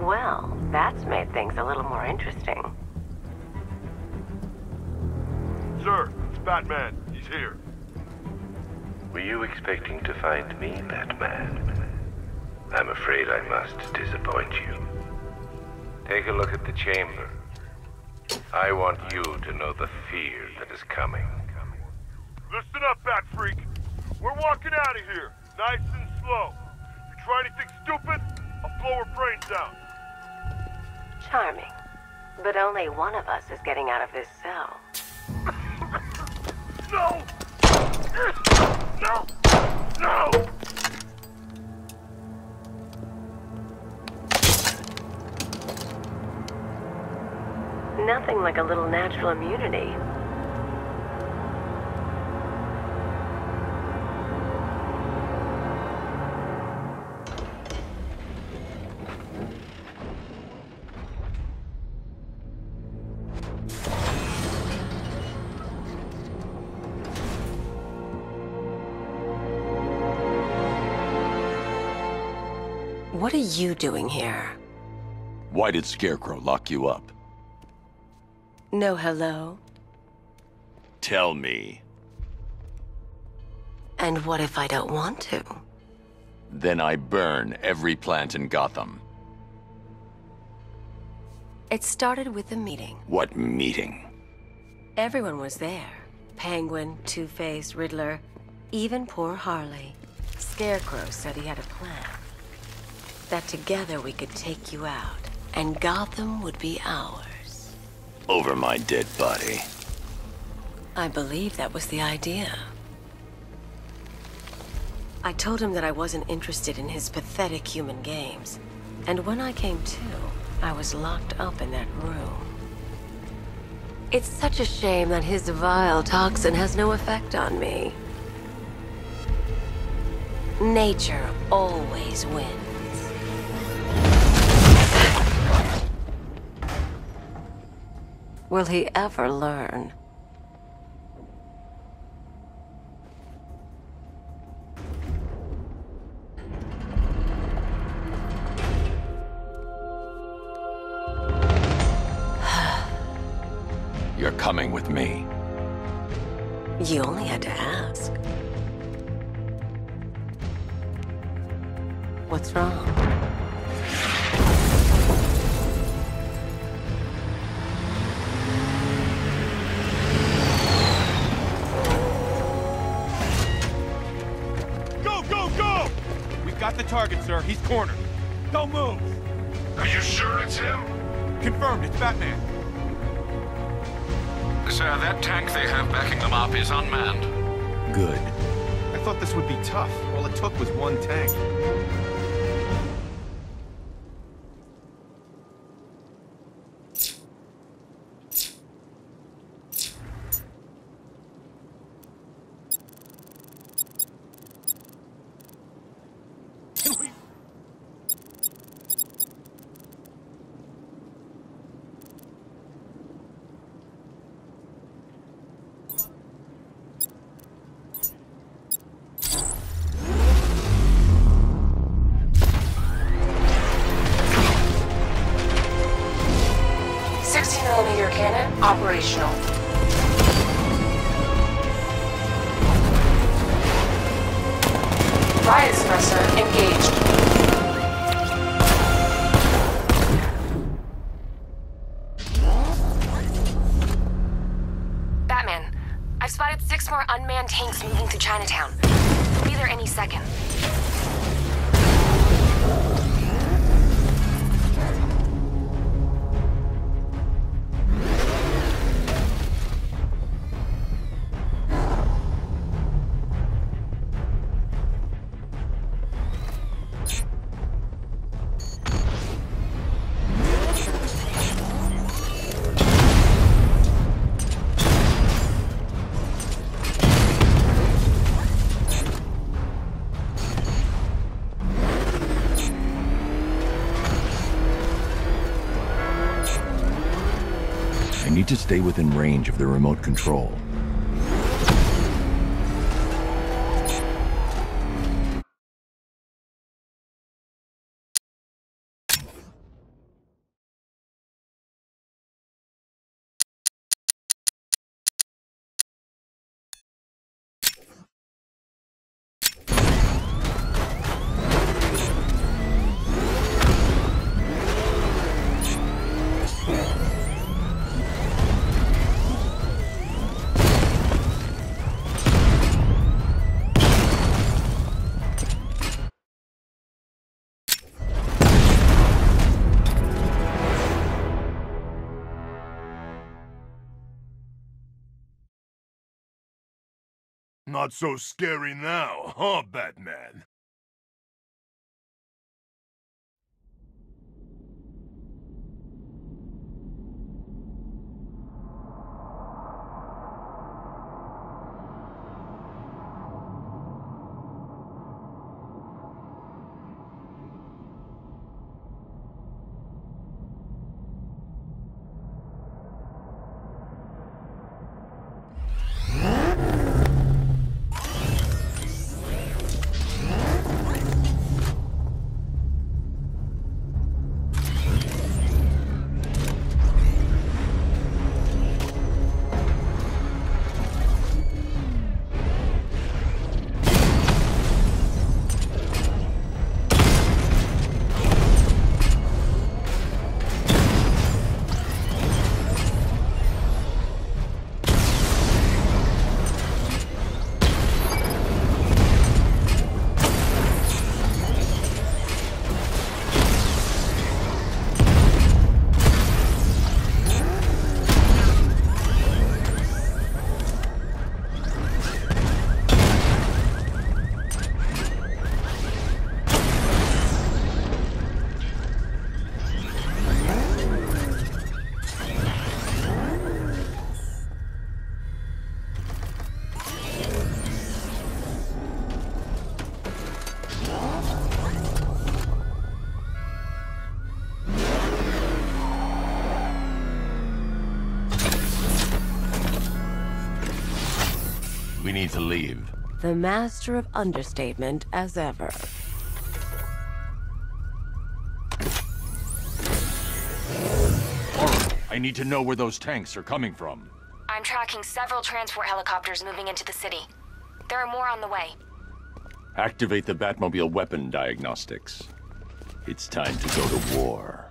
Well, that's made things a little more interesting. Sir, it's Batman. He's here. Were you expecting to find me, Batman? I'm afraid I must disappoint you. Take a look at the chamber. I want you to know the fear that is coming. Listen up, Bat Freak. We're walking out of here, nice and slow. You try anything stupid, I'll blow her brains out. Charming. But only one of us is getting out of this cell. No! No! No! Nothing like a little natural immunity. What are you doing here? Why did Scarecrow lock you up? No hello? Tell me. And what if I don't want to? Then I burn every plant in Gotham. It started with a meeting. What meeting? Everyone was there. Penguin, Two-Face, Riddler, even poor Harley. Scarecrow said he had a plan. That together we could take you out, and Gotham would be ours. Over my dead body. I believe that was the idea. I told him that I wasn't interested in his pathetic human games. And when I came to, I was locked up in that room. It's such a shame that his vile toxin has no effect on me. Nature always wins. Will he ever learn? You're coming with me. You only had to ask. What's wrong? Got the target, sir. He's cornered. Don't move. Are you sure it's him? Confirmed. It's Batman. Sir, that tank they have backing them up is unmanned. Good. I thought this would be tough. All it took was one tank. Cannon operational. Riot suppressor engaged. Batman, I've spotted 6 more unmanned tanks moving through Chinatown. They'll be there any second. I need to stay within range of the remote control. Not so scary now, huh, Batman? We need to leave. The master of understatement as ever. I need to know where those tanks are coming from. I'm tracking several transport helicopters moving into the city. There are more on the way. Activate the Batmobile weapon diagnostics. It's time to go to war.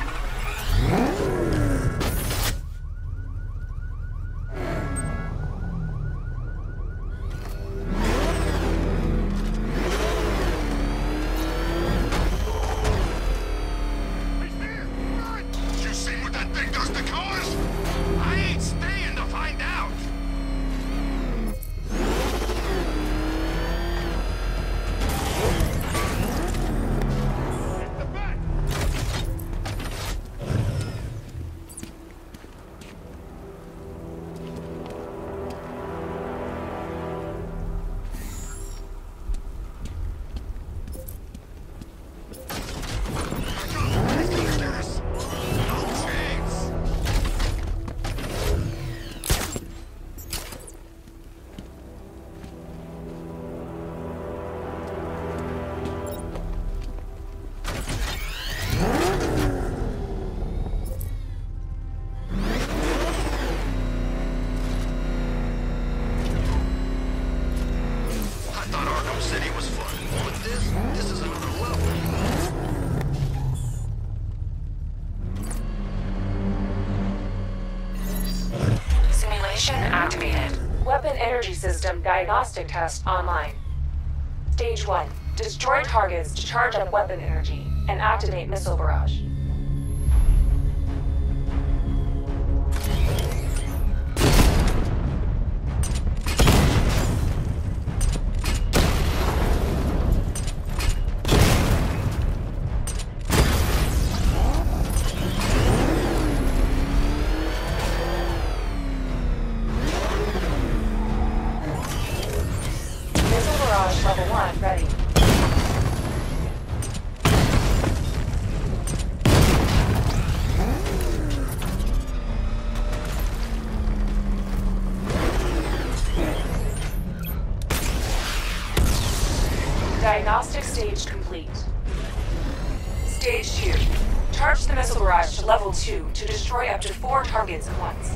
Activated. Weapon energy system diagnostic test online. Stage 1. Destroy targets to charge up weapon energy and activate missile barrage. Level 1 ready. Diagnostic stage complete. Stage 2. Charge the missile barrage to level 2 to destroy up to 4 targets at once.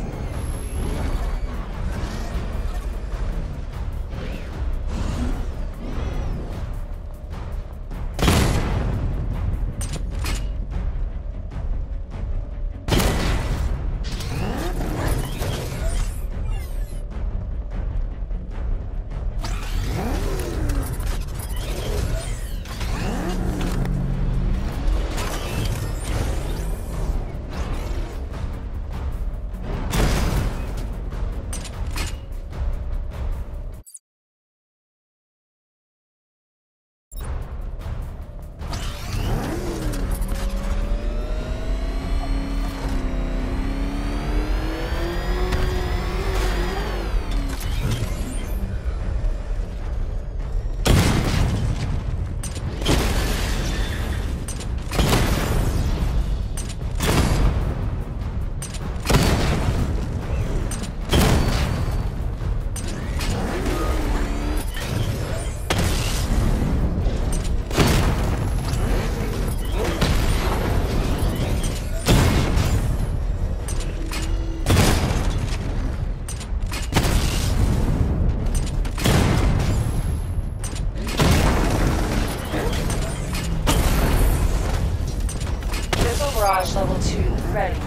barrage level 2 ready.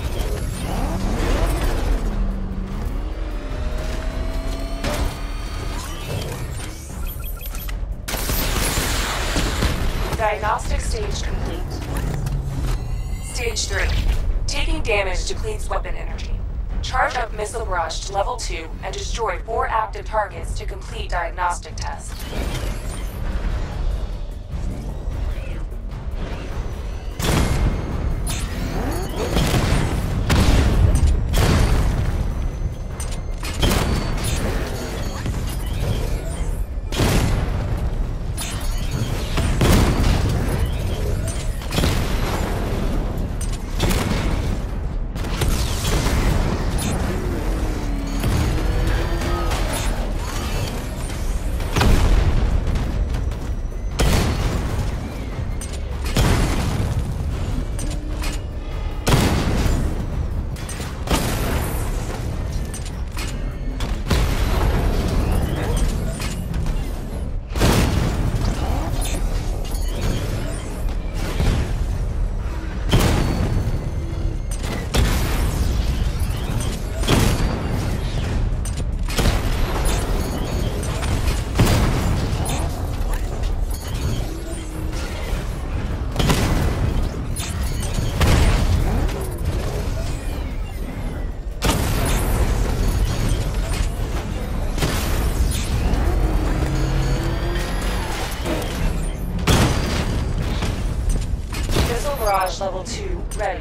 Diagnostic stage complete. Stage 3. Taking damage depletes weapon energy. Charge up missile barrage to level 2 and destroy 4 active targets to complete diagnostic test. Barrage level 2 ready.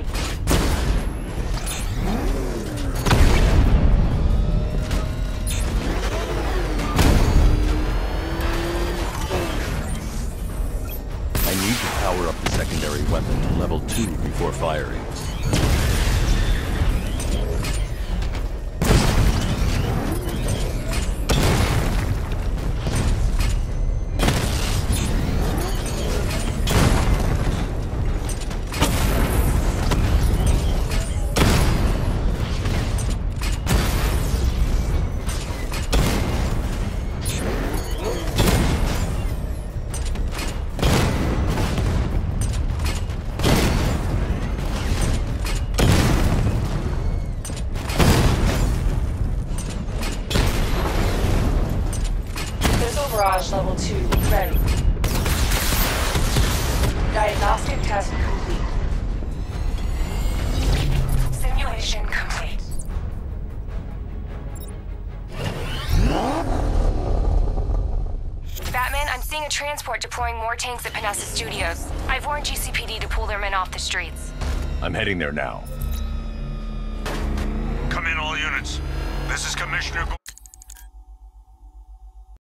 I need to power up the secondary weapon to level 2 before firing. Barrage level 2 ready. Diagnostic test complete. Simulation complete. Batman, I'm seeing a transport deploying more tanks at Panessa Studios. I've warned GCPD to pull their men off the streets. I'm heading there now. Come in, all units. This is Commissioner